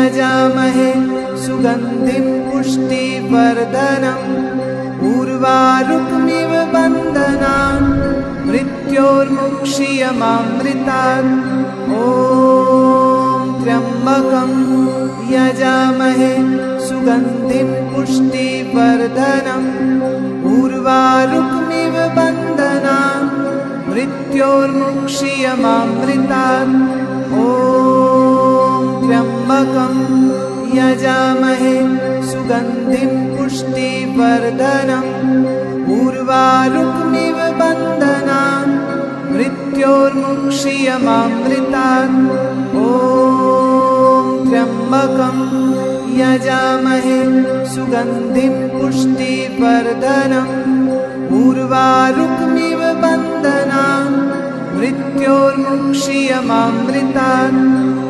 यजामहे सुगन्धिं पुष्टिवर्धनम् उर्वारुकमिव बन्धनान् मृत्योर्मुक्षीयमामृतात् ॐ त्र्यम्बकं यजामहे सुगन्धिं पुष्टिवर्धनम् उर्वारुकमिव बन्धनान् मृत्योर्मुक्षीयमामृतात् ॐ त्र्यम्बकं यजामहे सुगन्धिं पुष्टिवर्धनम् उर्वारुकमिव बन्धनान् मृत्योर्मुक्षीयमामृतात् ॐ त्र्यम्बकं यजामहे सुगन्धिं पुष्टिवर्धनम् उर्वारुकमिव बन्धनान् मृत्योर्मुक्षीयमामृतात्